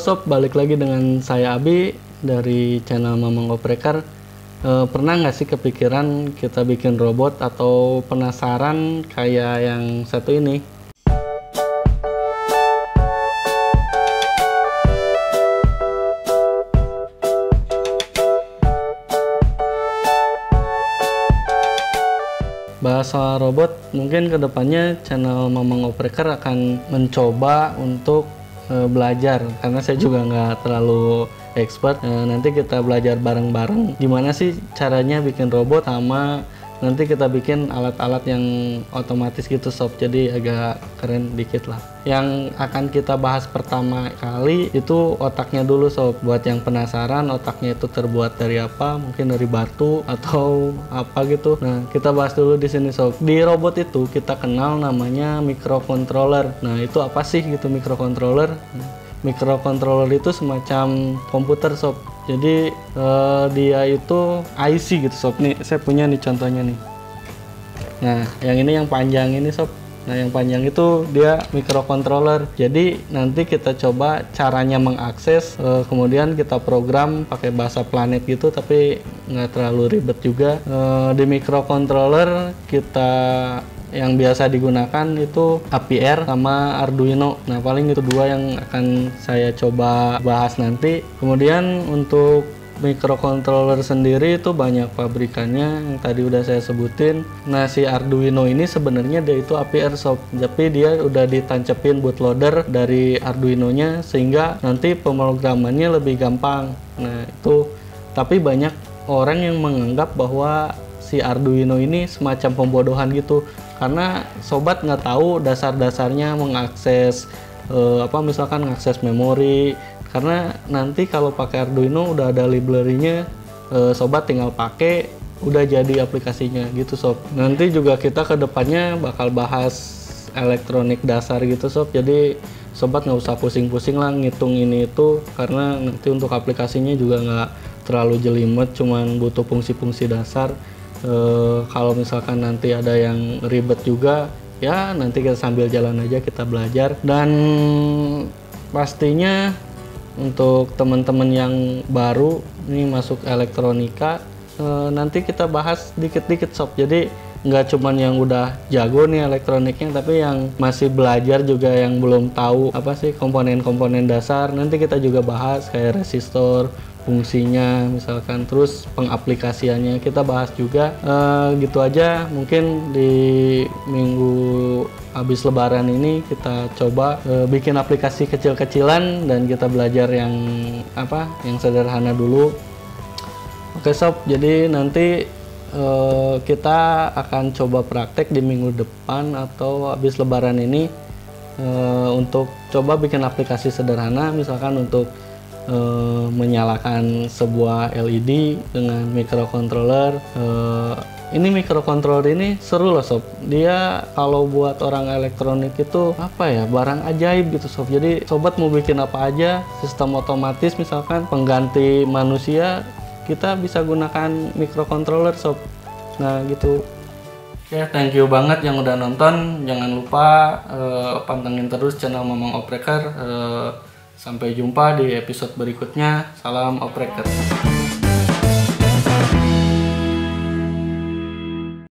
Sob, balik lagi dengan saya Abi dari channel Mamang Opreker. Pernah nggak sih kepikiran kita bikin robot atau penasaran kayak yang satu ini? Bahasa robot, mungkin kedepannya channel Mamang Opreker akan mencoba untuk belajar, karena saya juga nggak terlalu expert. Nanti kita belajar bareng-bareng gimana sih caranya bikin robot, sama nanti kita bikin alat-alat yang otomatis gitu Sob, jadi agak keren dikit lah. Yang akan kita bahas pertama kali itu otaknya dulu Sob. Buat yang penasaran otaknya itu terbuat dari apa, mungkin dari batu atau apa gitu. Nah, kita bahas dulu di sini Sob. Di robot itu kita kenal namanya microcontroller. Nah, itu apa sih gitu microcontroller? Microcontroller itu semacam komputer Sob. Jadi dia itu IC gitu Sob. Nih saya punya nih contohnya nih. Nah, yang ini yang panjang ini Sob. Nah, yang panjang itu dia microcontroller. Jadi nanti kita coba caranya mengakses, kemudian kita program pakai bahasa planet gitu, tapi nggak terlalu ribet juga. Di microcontroller kita yang biasa digunakan itu APR sama Arduino. Nah, paling itu dua yang akan saya coba bahas nanti. Kemudian untuk microcontroller sendiri itu banyak pabrikannya yang tadi udah saya sebutin. Nah, si Arduino ini sebenarnya dia itu APR Sob, tapi dia udah ditancepin bootloader dari Arduino-nya sehingga nanti pemrogramannya lebih gampang. Nah, itu tapi banyak orang yang menganggap bahwa si Arduino ini semacam pembodohan gitu, karena sobat nggak tahu dasar-dasarnya mengakses misalkan mengakses memori. Karena nanti kalau pakai Arduino udah ada library-nya, sobat tinggal pakai udah jadi aplikasinya gitu Sob. Nanti juga kita kedepannya bakal bahas elektronik dasar gitu Sob, jadi sobat nggak usah pusing-pusing lah ngitung ini itu, karena nanti untuk aplikasinya juga nggak terlalu jelimet, cuman butuh fungsi-fungsi dasar. Kalau misalkan nanti ada yang ribet juga, ya nanti kita sambil jalan aja kita belajar. Dan pastinya untuk teman-teman yang baru nih masuk elektronika, nanti kita bahas dikit-dikit Sob. Jadi nggak cuman yang udah jago nih elektroniknya, tapi yang masih belajar juga, yang belum tahu apa sih komponen-komponen dasar, nanti kita juga bahas kayak resistor, fungsinya misalkan, terus pengaplikasiannya kita bahas juga. Gitu aja, mungkin di minggu habis lebaran ini kita coba bikin aplikasi kecil-kecilan dan kita belajar yang sederhana dulu. Oke Sob, jadi nanti kita akan coba praktek di minggu depan atau habis lebaran ini untuk coba bikin aplikasi sederhana, misalkan untuk menyalakan sebuah LED dengan microcontroller. Ini microcontroller ini seru loh Sob. Dia kalau buat orang elektronik itu barang ajaib gitu Sob. Jadi sobat mau bikin apa aja, sistem otomatis misalkan pengganti manusia, kita bisa gunakan microcontroller Sob. Nah gitu. Oke, thank you banget yang udah nonton. Jangan lupa pantengin terus channel Mamang Opreker. Sampai jumpa di episode berikutnya. Salam Opreker.